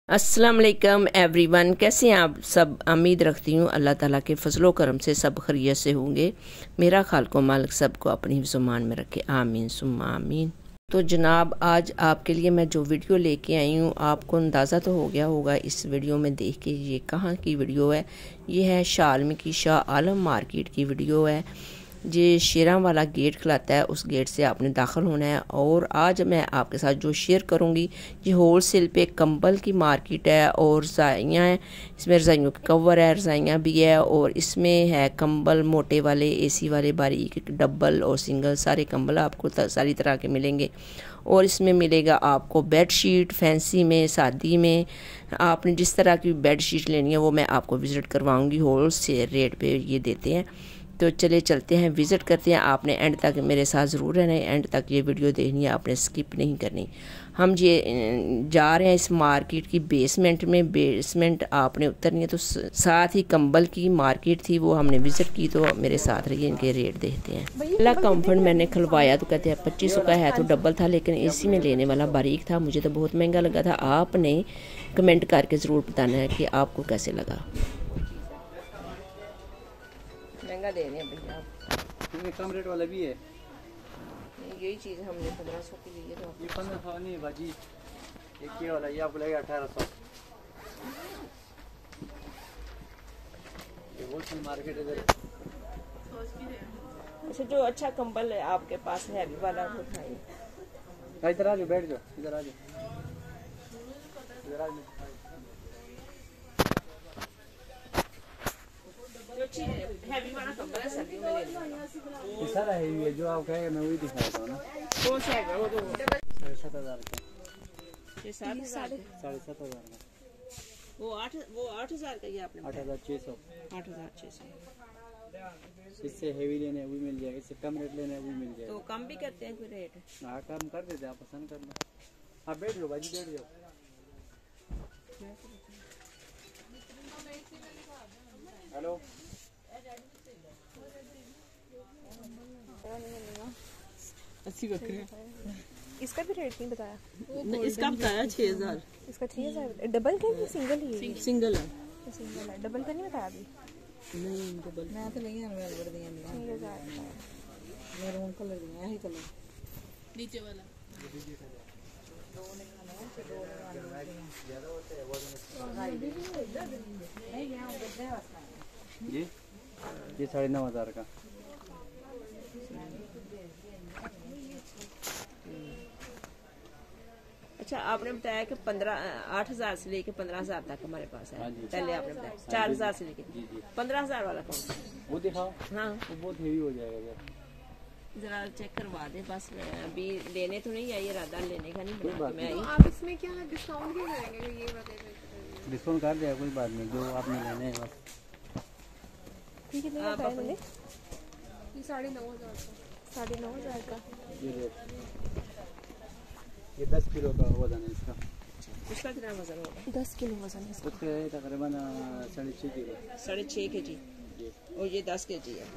अस्सलाम वालेकुम एवरीवन, कैसे हैं आप सब। उम्मीद रखती हूँ अल्लाह ताला के फजलो करम से सब खैरियत से होंगे। मेरा खालिक मालिक सबको अपनी ज़ुबान में रखे, आमीन सुम्मा आमीन। तो जनाब, आज आपके लिए मैं जो वीडियो लेके आई हूँ, आपको अंदाज़ा तो हो गया होगा इस वीडियो में देख के ये कहाँ की वीडियो है। ये है शालम की शाह आलम मार्केट की वीडियो है। ये शेरा वाला गेट खिलाता है, उस गेट से आपने दाखिल होना है। और आज मैं आपके साथ जो शेयर करूंगी ये होल सेल पे कंबल की मार्केट है और रज़ाइयाँ हैं। इसमें रज़ाइयों के कवर है, रज़ाइयाँ भी है और इसमें है कंबल मोटे वाले, एसी वाले, बारीक, डबल और सिंगल, सारे कंबल आपको सारी तरह के मिलेंगे। और इसमें मिलेगा आपको बेड शीट, फैंसी में, शादी में, आपने जिस तरह की बेड शीट लेनी है वो मैं आपको विज़िट करवाऊँगी। होल सेल रेट पर ये देते हैं। तो चले चलते हैं, विज़िट करते हैं। आपने एंड तक मेरे साथ ज़रूर रहना है, एंड तक ये वीडियो देखनी है, आपने स्किप नहीं करनी। हम ये जा रहे हैं इस मार्केट की बेसमेंट में। बेसमेंट आपने उतरनी है, तो साथ ही कंबल की मार्केट थी वो हमने विज़िट की। तो मेरे साथ रहिए, इनके रेट देखते हैं। पहला कंफर्ट मैंने खुलवाया तो कहते हैं 2500 का है, तो डबल था, लेकिन एसी में लेने वाला बारीक था, मुझे तो बहुत महंगा लगा था। आपने कमेंट करके ज़रूर बताना है कि आपको कैसे लगा। महंगा दे रहे हैं भैया आप। कम रेट वाला भी है, यही चीज़ हमने 1500 की ली है। तो ये 1500 नहीं बाजी, एक ये वाला ये आपको लगेगा 1800। ये होलसेल मार्केट इधर। अच्छा, जो अच्छा कंबल है आपके पास है हैवी वाला वो उठाइए। इधर आ जाओ, बैठ जाओ, इधर आ जाओ, इधर आ जाओ। हैवी वाला कंबल है, सर्दियों में लेना ये सारा हैवी है, जो आप कहेंगे मैं वही दिखाता हूँ ना। कौन सा है वो? तो 7,500 का, ये 7,500 7,500 का, वो 8,000 का। ये आपने 8,600। 8,600। इससे हैवी लेने हैं वो मिल जाएगा, इससे कम रेट लेने हैं वो मिल जाएगा। तो कम भी करते हैं कोई रेट? हाँ कम कर देते हैं, आप पसंद कर लो। आप बैठ जाओ बाजी, बैठ जाओ। हेलो, अस्सी बकरे। इसका भी रेट नहीं बताया? इसका बताया 6,000। इसका 6,000 डबल है कि सिंगल ही है? सिंगल है। सिंगल है, डबल का नहीं बताया अभी। नहीं डबल। मैं तो नहीं है, मैं बड़ दिया नहीं 6,000 मैरून कलर दिया यही कलर नीचे वाला। ये 9,500 का। अच्छा, आपने बताया कि 8,000 से लेके 15,000 तक हमारे पास है। हाँ जी। पहले आपने बताया 4,000 से लेके जी जी, 15,000 वाला कौन सा? वो दिखाओ। हाँ, वो बहुत हेवी हो जाएगा यार। जरा चेक करवा दे बस। अभी लेने तो नहीं आई, इरादा लेने का नहीं बना के मैं आई। आप इसमें क्या डिस्काउंट भी करेंगे? ये बताइए। डिस्काउंट कर दिया, कोई बात नहीं, जो आपने लेने हैं बस। ठीक है, आप बताया मैंने। ये 9,500 का। 9,500 का ये रेट, ये 10 किलो का वजन है इसका। उसका कितना वजन होगा? 10 किलो वजन है इसका। उसके तकरीबन 6.5 किलो। 6.5 kg। जी, और ये 10 kg है।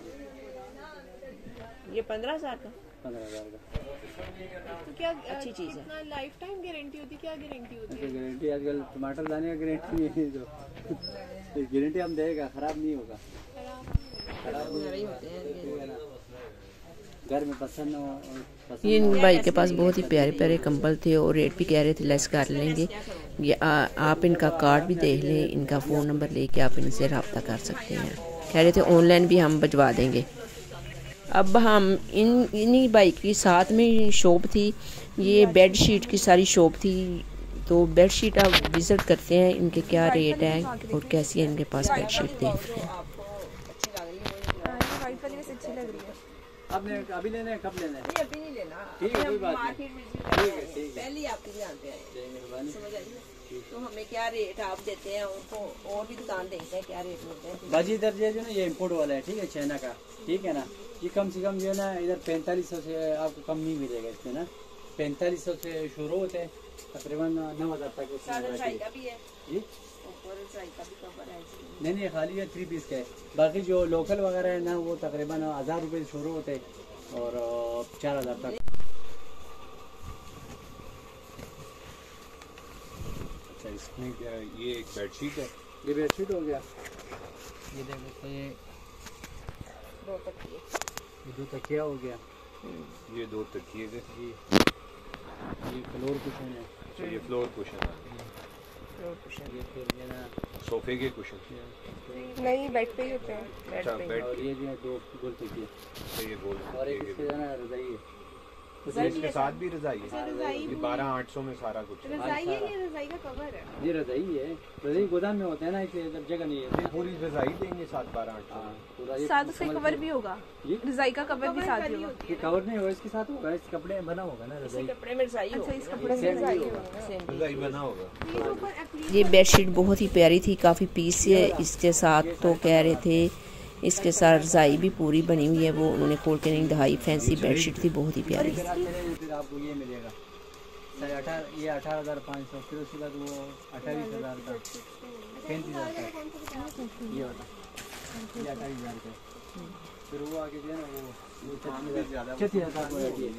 ये 15,000 का। 15,000 का। तो क्या अच्छी चीज़ है। कितना लाइफ टाइम गारंटी होती है? क्या गारंटी होती है? गारंटी आजकल टमाटर लाने का गारंटी नहीं है, तो गारंटी हम देगा, खराब नहीं होगा। खराब नहीं होते हैं ठीक है ना, घर में पसंद हो। ये इन भाई के पास बहुत ही प्यारे प्यारे कंबल थे और रेट भी कह रहे थे लेस कर लेंगे। ये आप इनका कार्ड भी देख लें, इनका फ़ोन नंबर लेके आप इनसे रब्ता कर सकते हैं। कह रहे थे ऑनलाइन भी हम भिजवा देंगे। अब हम इन्हीं भाई की साथ में शॉप थी, ये बेड शीट की सारी शॉप थी। तो बेड शीट आप विज़िट करते हैं, इनके क्या रेट है और कैसी है इनके पास बेड शीट देखते हैं। वाइट वाली वैसे अच्छी लग रही है। आपने अभी लेना है, कब लेना है? नहीं, अभी नहीं लेना। ठीक है, कोई बात नहीं। मार्केट में ठीक है, ठीक है। पहले ही आपकी जानते हैं, मेहरबानी। समझ आइए। तो हमें क्या रेट आप देते हैं, उनको और भी दुकान देखते हैं क्या रेट मिलते हैं। बाजी इधर जो ना ये इम्पोर्ट वाला है, ठीक है, चाइना का, ठीक है ना। ये कम से कम जो है ना इधर 4500 से आपको कम नहीं मिलेगा इसमें ना। 4500 से शुरू होते हैं, तकरीबन 9,000 तक इसमें का वैरायटी। भी है जी ऊपर साइड का भी कवर है। नहीं, खाली ये 3 पीस का है। बाकी जो लोकल वगैरह है ना वो तकरीबन 1,000 रुपये से शुरू होते हैं और 4,000 तक। अच्छा इसमें क्या है? ये एक बेडशीट है। ये बेडशीट हो गया। ये देखो ये दो तकिया हो गया। ये 2 तकिए थे। जी ये फ्लोर कुशन है। अच्छा ये फ्लोर कुशन है। ये फिर ये ना सोफे के कुशन। नहीं बेड पे ही होते हैं। अच्छा बेड और ये जो है 2 गोल तकिए पे ये बोल। और एक इसके ना रजाई है। इसके साथ भी रजाई है। ये 12,800 में सारा कुछ है। रजाई है, ये रजाई का कवर है। ये रजाई है। रजाई गोदाम में होते हैं ना, इसलिए इधर जगह नहीं है। पूरी रजाई देंगे साथ 12,800 में। पूरा ये साथ उसका कवर भी होगा। ये रजाई का कवर भी साथ ही होगा। ये कवर नहीं होगा, इसके साथ होगा। इस कपड़े में बना होगा ना रजाई। कपड़े में रजाई अच्छा इस कपड़े में रजाई होगा। रजाई बना होगा। ये बेडशीट बहुत ही प्यारी थी, काफ़ी पीस है इसके साथ। तो कह रहे थे इसके साथ रजाई भी पूरी बनी हुई है, वो उन्होंने खोल के नहीं दिखाई। फैंसी बेडशीट थी, बहुत ही प्यारी। फिर आपको ये मिलेगा ये 18,500। फिर उसके बाद वो 28,000 का 35,000 का ये वाला ये 28,000 का। फिर वो आगे जो है ना वो 36,000 का ये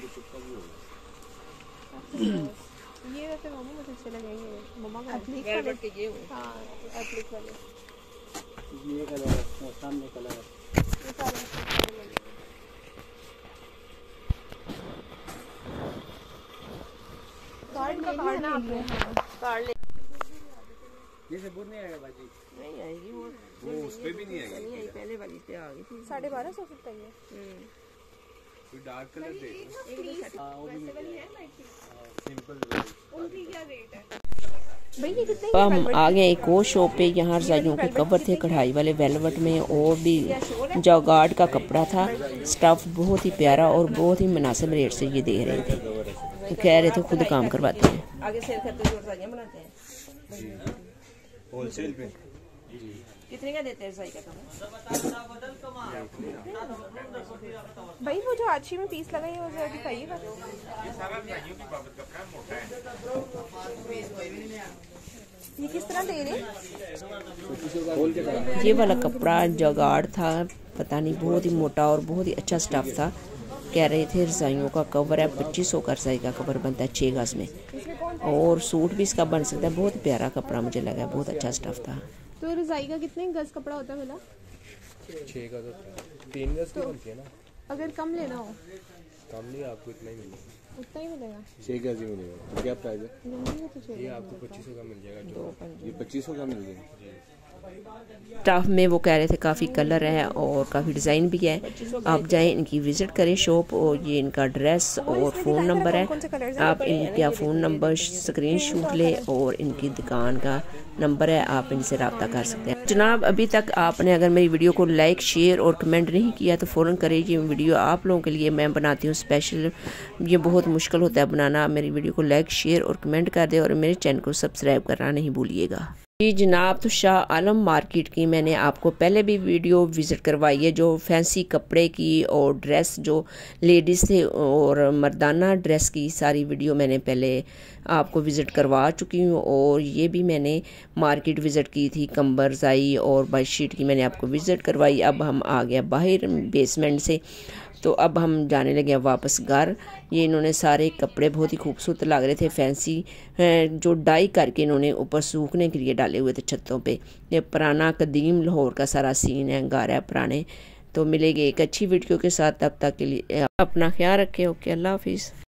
ये वैसे मामू मुझे अच्छे लगेंगे। मम्मा का वेलवेट के ये हाँ एप्लिक वाले। ये कलर है और सामने कलर है। ये सारे अच्छे लगेंगे। कार्ड का कार्ड ना आपने कार्ड ले ये से बुर नहीं आएगा बाजी। नहीं आएगी वो उस पे भी नहीं आएगी। पहले वाली पे आ गई थी। 1250 रुपए ये। कोई डार्क कलर देखो। हां वो भी सिंपल उनकी क्या रेट है भाई? ये कितने अब हम आ गए एक और शॉप पे। यहाँ रजाइयों के कवर थे कढ़ाई वाले वेलवेट में, और भी जॉगार्ड का कपड़ा था। स्टफ बहुत ही प्यारा और बहुत ही मुनासिब रेट से ये दे रहे थे। तो कह रहे थे खुद काम करवाते हैं। आगे सेल करते हैं, रजाइयाँ बनाते हैं। होलसेल पे कितने का देते हैं रजाई का भाई? वो जो आछी में पीस लगाई है वो जरा दिखाइएगा। ये किस तरह दे रहे? ये वाला कपड़ा जगाड़ था, पता नहीं, बहुत ही मोटा और बहुत ही अच्छा स्टफ था। कह रहे थे रजाइयों का कवर है 2500 का रजाई का कवर बनता है 6 गज में, और सूट भी इसका बन सकता है। बहुत प्यारा कपड़ा मुझे लगा, बहुत अच्छा स्टफ था। तो रजाई का कितने गज कपड़ा होता है भला? 6 गज 3 गज की बनती है ना। अगर कम लेना हो कम नहीं, आपको इतना ही मिलेगा। उतना ही मिलेगा। 6 गज ही मिलेगा। क्या प्राइस है? लंबी तो चाहिए। ये आपको 2500 का मिल जाएगा। ये 2500 का मिल जाएगा। स्टफ में वो कह रहे थे काफ़ी कलर है और काफ़ी डिज़ाइन भी है। आप जाएं, इनकी विज़िट करें शॉप। और ये इनका एड्रेस और फ़ोन नंबर है। आप इनका फ़ोन नंबर स्क्रीन शॉट लें और इनकी दुकान का नंबर है, आप इनसे रब्ता कर सकते हैं। जनाब, अभी तक आपने अगर मेरी वीडियो को लाइक शेयर और कमेंट नहीं किया तो फ़ौरन करें। ये वीडियो आप लोगों के लिए मैं बनाती हूँ स्पेशल। ये बहुत मुश्किल होता है बनाना। मेरी वीडियो को लाइक शेयर और कमेंट कर दें और मेरे चैनल को सब्सक्राइब करना नहीं भूलिएगा। जी जनाब, तो शाह आलम मार्केट की मैंने आपको पहले भी वीडियो विज़िट करवाई है, जो फैंसी कपड़े की और ड्रेस जो लेडीज़ थे और मर्दाना ड्रेस की सारी वीडियो मैंने पहले आपको विज़िट करवा चुकी हूँ। और ये भी मैंने मार्केट विज़िट की थी, कंबर रज़ाई और बेडशीट की मैंने आपको विज़िट करवाई। अब हम आ गया बाहर बेसमेंट से, तो अब हम जाने लगे वापस घर। ये इन्होंने सारे कपड़े बहुत ही खूबसूरत लग रहे थे, फैंसी जो डाई करके इन्होंने ऊपर सूखने के लिए डाले हुए थे छतों पे। ये पुराना कदीम लाहौर का सारा सीन है, घर है पुराने। तो मिलेंगे एक अच्छी वीडियो के साथ, तब तक के लिए अपना ख्याल रखें। ओके, अल्लाह हाफिज़।